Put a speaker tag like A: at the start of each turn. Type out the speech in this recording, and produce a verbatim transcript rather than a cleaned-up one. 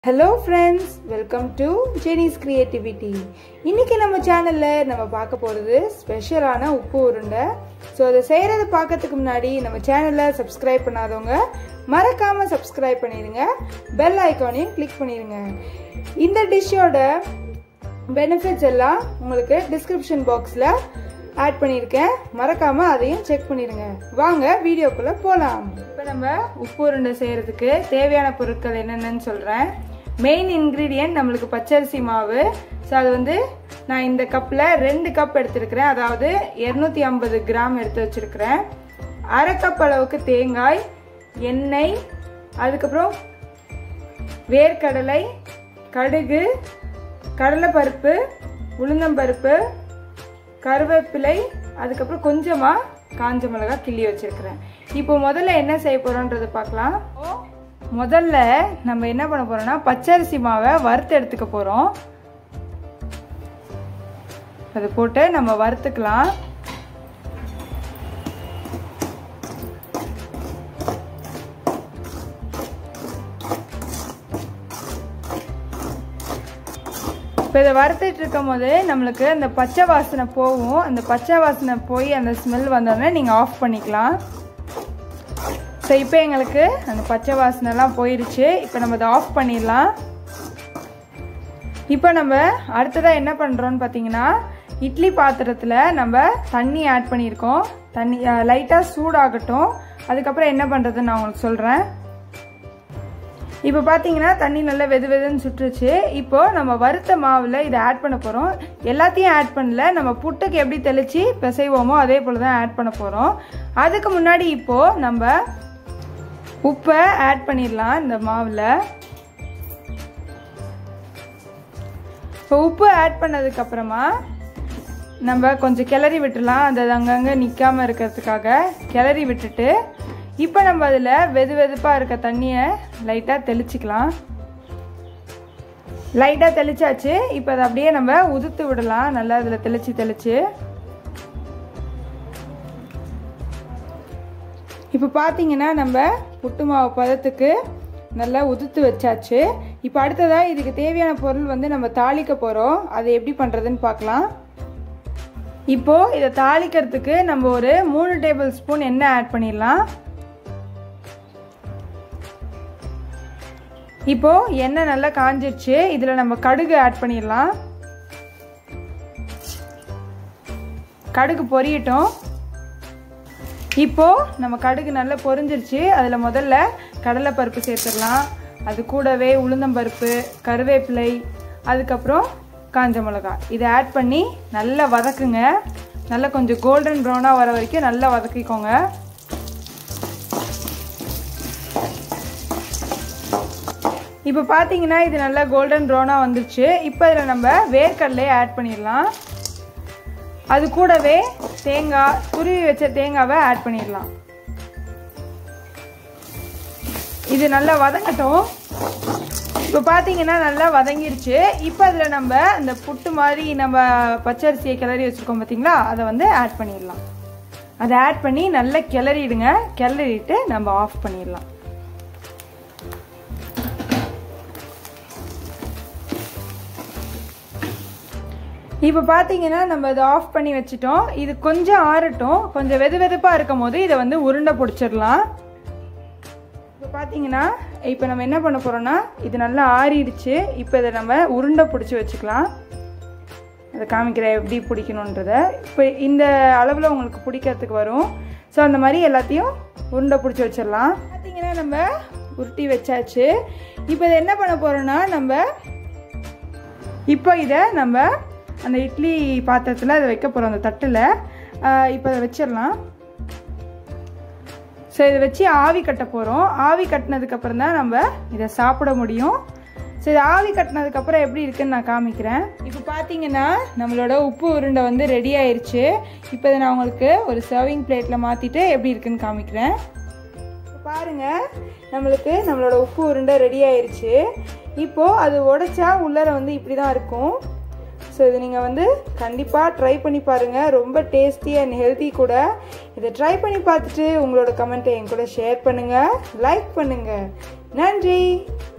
A: Hello friends, welcome to Jenny's Creativity. இன்னைக்கு நம்ம சேனல்ல நம்ம பார்க்க போறது ஸ்பெஷலான உப்பு உருண்டை. சோ அத செய்யறது பார்க்கிறதுக்கு முன்னாடி நம்ம சேனலை சப்ஸ்கிரைப் பண்ணாதவங்க மறக்காம சப்ஸ்கிரைப் பண்ணிருங்க. பெல் ஐகானையும் கிளிக் பண்ணிருங்க. இந்த டிஷ்ஷோட பெனிஃபிட்ஸ் எல்லாம் உங்களுக்கு டிஸ்கிரிப்ஷன் பாக்ஸ்ல ஆட் பண்ணிருக்கேன். மறக்காம அதையும் செக் பண்ணிருங்க. வாங்க வீடியோக்குள்ள போலாம். இப்போ நம்ம உப்பு உருண்டை செய்யறதுக்கு தேவையான பொருட்கள் என்னென்னு சொல்றேன். மெயின் இன்கிரீடியன்ட் நம்மளுக்கு பச்சரிசி மாவு. ஸோ அது வந்து நான் இந்த கப்பில் ரெண்டு கப் எடுத்துருக்கிறேன், அதாவது இரநூத்தி ஐம்பது கிராம் எடுத்து வச்சிருக்கிறேன். அரை கப் அளவுக்கு தேங்காய், எண்ணெய், அதுக்கப்புறம் வேர்க்கடலை, கடுகு, கடலைப்பருப்பு, உளுந்தம்பருப்பு, கருவேப்பிலை, அதுக்கப்புறம் கொஞ்சமாக காஞ்ச மிளகா கிள்ளி வச்சிருக்கிறேன். இப்போ முதல்ல என்ன செய்ய போறோம்ன்றது பார்க்கலாம். முதல்ல நம்ம என்ன பண்ண போறோம்னா பச்சரிசி மாவை வறுத்து எடுத்துக்க போறோம். அது போட்டு நம்ம வறுத்துக்கலாம். இப்போ இதை வறுத்துட்டு இருக்கும் போது நம்மளுக்கு அந்த பச்சை வாசனை போகும். அந்த பச்சை வாசனை போய் அந்த ஸ்மெல் வந்தோடனே நீங்கள் ஆஃப் பண்ணிக்கலாம். ஸோ இப்போ எங்களுக்கு அந்த பச்சை வாசனைலாம் போயிடுச்சு. இப்போ நம்ம அதை ஆஃப் பண்ணிடலாம். இப்போ நம்ம அடுத்ததாக என்ன பண்ணுறோன்னு பார்த்தீங்கன்னா, இட்லி பாத்திரத்தில் நம்ம தண்ணி ஆட் பண்ணியிருக்கோம். தண்ணி லைட்டாக சூடாகட்டும். அதுக்கப்புறம் என்ன பண்ணுறதுன்னு நான் உங்களுக்கு சொல்கிறேன். இப்போ பார்த்தீங்கன்னா தண்ணி நல்லா வெது வெதுன்னு சுட்டுருச்சு. இப்போ நம்ம வறுத்த மாவில் இதை ஆட் பண்ண போகிறோம். எல்லாத்தையும் ஆட் பண்ணல, நம்ம புட்டுக்கு எப்படி தெளித்து பிசைவோமோ அதே போல் தான் ஆட் பண்ண போகிறோம். அதுக்கு முன்னாடி இப்போது நம்ம உப்பை ஆட் பண்ணிடலாம் இந்த மாவில். இப்போ உப்பு ஆட் பண்ணதுக்கப்புறமா நம்ம கொஞ்சம் கிளறி விட்டுடலாம். அது அங்கங்கே நிற்காமல் இருக்கிறதுக்காக கிளறி விட்டுட்டு இப்போ நம்ம அதில் வெது வெதுப்பாக இருக்க தண்ணியை லைட்டாக தெளிச்சிக்கலாம். லைட்டாக தெளிச்சாச்சு. இப்போ அதை அப்படியே நம்ம உதுத்து விடலாம். நல்லா அதில் தெளித்து தெளித்து இப்போ பார்த்தீங்கன்னா நம்ம புட்டு மாவு பதத்துக்கு நல்லா உதுத்து வச்சாச்சு. இப்போ அடுத்ததாக இதுக்கு தேவையான பொருள் வந்து நம்ம தாளிக்க போகிறோம். அதை எப்படி பண்ணுறதுன்னு பார்க்கலாம். இப்போது இதை தாளிக்கிறதுக்கு நம்ம ஒரு மூணு டேபிள் ஸ்பூன் எண்ணெய் ஆட் பண்ணிடலாம். இப்போ எண்ணெய் நல்லா காஞ்சிருச்சு. இதில் நம்ம கடுகு ஆட் பண்ணிடலாம். கடுகு பொரியட்டும். இப்போ நம்ம கடுகு நல்லா பொரிஞ்சிருச்சு. அதில் முதல்ல கடலைப்பருப்பு சேர்த்துடலாம். அது கூடவே உளுந்தம்பருப்பு, கருவேப்பிலை, அதுக்கப்புறம் காஞ்ச மிளகா இதை ஆட் பண்ணி நல்லா வதக்குங்க. நல்லா கொஞ்சம் கோல்டன் ப்ரௌனாக வர வரைக்கும் நல்லா வதக்கிக்கோங்க. இப்போ பார்த்தீங்கன்னா இது நல்லா கோல்டன் ப்ரௌனாக வந்துருச்சு. இப்போ இதில் நம்ம வேர்க்கடலையை ஆட் பண்ணிடலாம். அது கூடவே தேங்காய், துருவி வச்ச தேங்காவை ஆட் பண்ணிடலாம். இது நல்லா வதங்கட்டும். இப்போ பார்த்தீங்கன்னா நல்லா வதங்கிருச்சு. இப்போ அதில் நம்ம இந்த புட்டு மாதிரி நம்ம பச்சரிசியை கிளறி வச்சுருக்கோம் பார்த்தீங்களா, அதை வந்து ஆட் பண்ணிடலாம். அதை ஆட் பண்ணி நல்லா கிளறிடுங்க. கிளறிட்டு நம்ம ஆஃப் பண்ணிடலாம். இப்போ பார்த்தீங்கன்னா நம்ம இதை ஆஃப் பண்ணி வச்சுட்டோம். இது கொஞ்சம் ஆறட்டும். கொஞ்சம் வெது வெதுப்பாக இருக்கும் போது இதை வந்து உருண்டை பிடிச்சிடலாம். இப்போ பார்த்தீங்கன்னா இப்போ நம்ம என்ன பண்ண போகிறோம்னா, இது நல்லா ஆறிடுச்சு. இப்போ இதை நம்ம உருண்டை பிடிச்சி வச்சுக்கலாம். அதை காமிக்கிறேன் எப்படி பிடிக்கணுன்றத. இப்போ இந்த அளவில் உங்களுக்கு பிடிக்கிறதுக்கு வரும். ஸோ அந்த மாதிரி எல்லாத்தையும் உருண்டை பிடிச்சி வச்சிடலாம். பார்த்தீங்கன்னா நம்ம உருட்டி வச்சாச்சு. இப்போ இதை என்ன பண்ண போகிறோன்னா, நம்ம இப்போ இதை நம்ம அந்த இட்லி பாத்திரத்தில் அதை வைக்க போகிறோம். அந்த தட்டில் இப்போ அதை வச்சிடலாம். ஸோ இதை வச்சு ஆவி கட்ட போகிறோம். ஆவி கட்டினதுக்கப்புறம் தான் நம்ம இதை சாப்பிட முடியும். ஸோ இதை ஆவி கட்டினதுக்கப்புறம் எப்படி இருக்குன்னு நான் காமிக்கிறேன். இப்போ பார்த்தீங்கன்னா நம்மளோட உப்பு உருண்டை வந்து ரெடி ஆயிடுச்சு. இப்போ இதை நான் உங்களுக்கு ஒரு சர்விங் பிளேட்டில் மாற்றிட்டு எப்படி இருக்குன்னு காமிக்கிறேன். பாருங்கள், நம்மளுக்கு நம்மளோட உப்பு உருண்டை ரெடி ஆயிடுச்சு. இப்போது அது உடைச்சா உள்ளர வந்து இப்படி தான் இருக்கும். ஸோ இது நீங்கள் வந்து கண்டிப்பாக ட்ரை பண்ணி பாருங்கள். ரொம்ப டேஸ்டி அண்ட் ஹெல்த்தி கூட. இதை ட்ரை பண்ணி பார்த்துட்டு உங்களோட கமெண்ட்டை என் கூட ஷேர் பண்ணுங்கள், லைக் பண்ணுங்கள். நன்றி.